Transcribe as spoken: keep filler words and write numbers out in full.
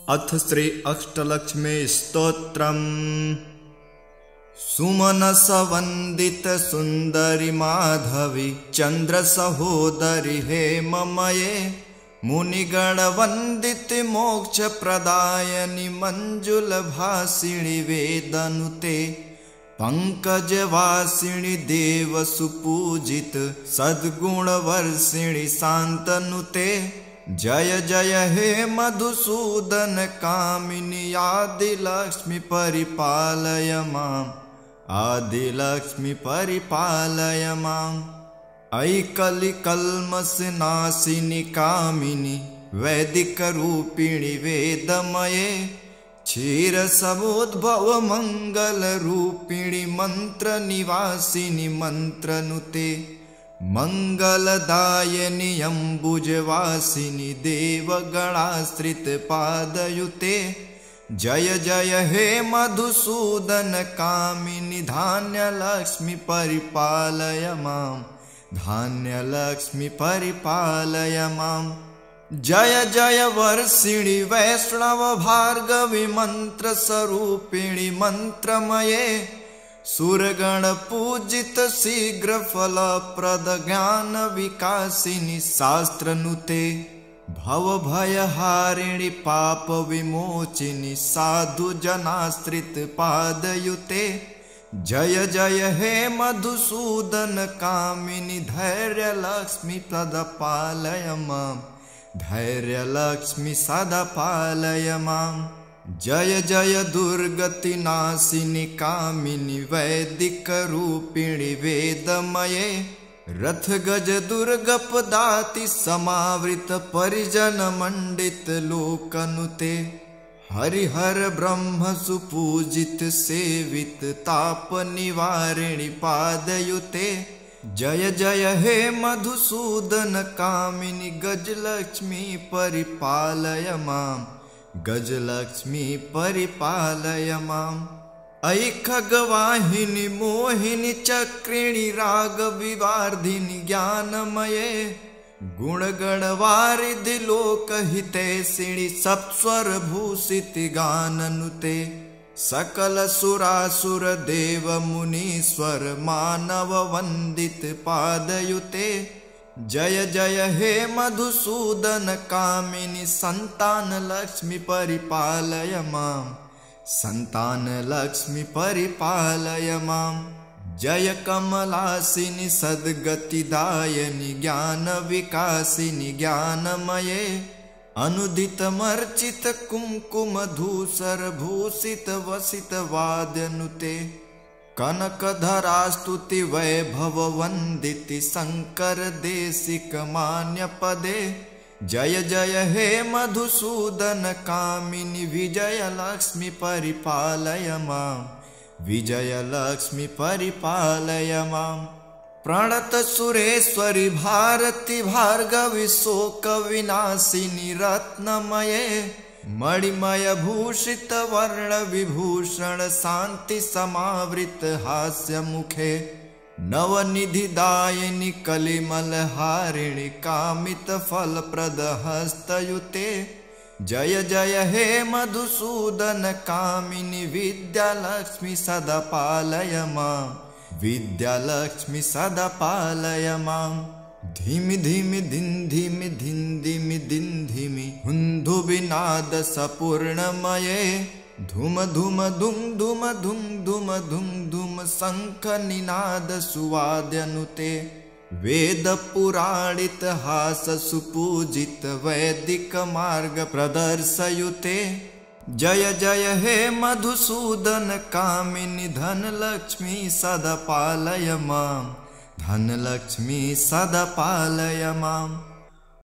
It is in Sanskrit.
अथ श्री अष्टलक्ष्मी स्तोत्रम्। सुमनस वंदित सुंदरी माधवी चंद्र सहोदरी हेममये मुनिगण वंदित मोक्ष प्रदायनि मंजुल भाषिणी वेदनुते पंकज वासिनी देव सुपूजित सद्गुण वर्षिणी शांतनुते जय जय हे मधुसूदन कामिनी आदिलक्ष्मी परिपालय माम् आदिलक्ष्मी परिपालय माम्। ऐकलि कल्मष नाशिनी कामिनी वैदिक रूपिणी वेदमये क्षीर समुद्भव मंगल रूपिणी मंत्र निवासिनी मंत्रनुते मंगलदायिनी अम्बुजवासिनी देवगणाश्रित पादयुते जय जय हे मधुसूदन कामिनी धान्य लक्ष्मी परिपालय माम् धान्य लक्ष्मी परिपालय माम्। जय जय वर्षिणी वैष्णव भार्गवी मंत्र स्वरूपिणी मंत्रमये सुरगण पूजित शीघ्र फल प्रद ज्ञान विकासिनी शास्त्रनुते भव भय हारिणी पाप विमोचिनी साधु जनाश्रित पादयुते जय जय हे मधुसूदन कामिनी धैर्य लक्ष्मी सदा पालय माम् धैर्य लक्ष्मी सदा पालय माम्। जय जय दुर्गति नाशिनी कामिनी वैदिक रूपिणी वेदमये रथ गज दुर्गप दाति समावृत परिजन मंडित लोकनुते हरिहर ब्रह्म सुपूजित सेवित ताप निवारिणी पादयुते जय जय हे मधुसूदन कामिनी गजलक्ष्मी परिपालय माम् गजलक्ष्मी परिपालय माम्। ऐ खगवाहिनी मोहिनी चक्रिणी राग विवार्धिनी ज्ञानमये गुणगण वारिधि लोकहितैषिणी सप्स्वर भूषित गाननुते सकल सुरासुर देव मुनीश्वर मानव वंदित पादयुते जय जय हे मधुसूदन कामिनी संतान लक्ष्मी परिपालय माम् संतान लक्ष्मी परिपालय माम्। जय कमलासिनी सद्गतिदायिनी ज्ञान विकासिनी ज्ञानमये अनुदित मर्चित कुमकुम धूसर भूषित वसित वाद्यनुते कनकधरा स्तुति वैभव वंदिति शंकर देशिक मान्य पदे जय जय हे मधुसूदन कामिनी विजय लक्ष्मी परिपालय माम् विजय लक्ष्मी परिपालय माम्। प्रणत सुरेश्वरी भारती भार्गवी शोक विनाशिनी रत्नमये मणिमय भूषित वर्ण विभूषण शांति समावृत हास्य मुखे नवनिधि दायिनी कलिमल हारिणी कामित फल प्रद हस्तयुते जय जय हे मधुसूदन कामिनी विद्या लक्ष्मी सदा पालय माम् विद्या लक्ष्मी सदा पालय माम्। धीमि धीमि धिन धीमि धिन धीमि दिन धीमि हुंधु विनाद सपूर्णमये धूम धूम धुम धूम धुम धूम धुम धूम शंख निनाद सुवाद्यनुते वेद पुराणित हास सुपूजित वैदिक मार्ग प्रदर्शयुते जय जय हे मधुसूदन कामिनी धन लक्ष्मी सदा पालय माम् धन लक्ष्मी सदा पालय माम्।